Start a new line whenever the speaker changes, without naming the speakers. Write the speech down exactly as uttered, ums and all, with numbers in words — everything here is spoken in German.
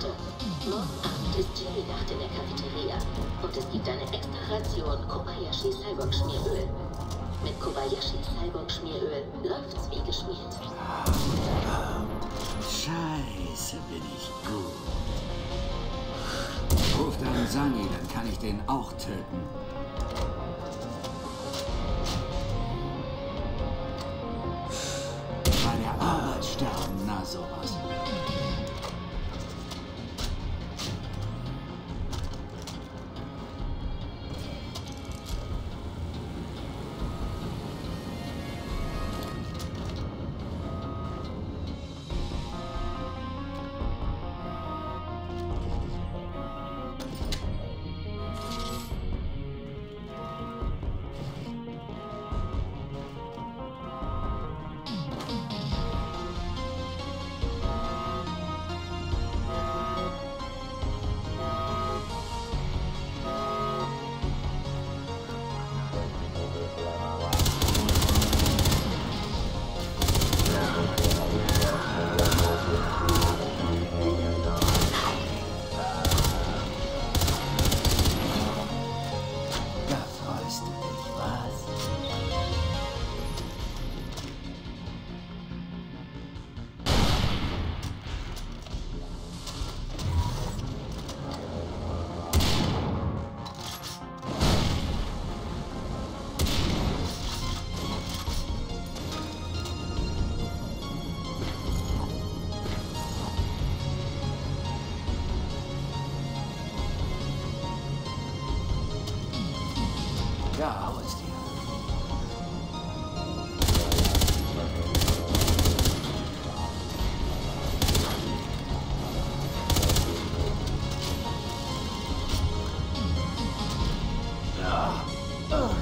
Leute. Morgen Abend ist Chili-Nacht in der Cafeteria und es gibt eine extra Ration Kobayashi Cyborg-Schmieröl. Mit Kobayashi Cyborg-Schmieröl läuft's wie geschmiert.
Scheiße, bin ich gut. Ruf deinen Sani, dann kann ich den auch töten. Bei der Arbeit sterben, na sowas. Ja, hau es dir. Ja. Uh.